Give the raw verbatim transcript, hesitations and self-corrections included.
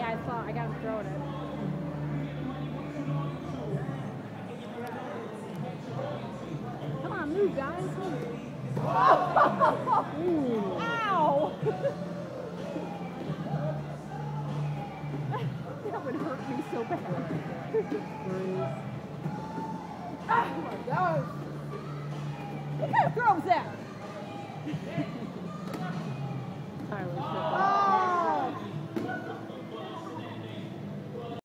Yeah, I saw. I got him throwing it. Come on, move, guys. Move. Ooh. Ow! That would hurt me so bad. Oh my gosh! What kind of throw was that? Tyler,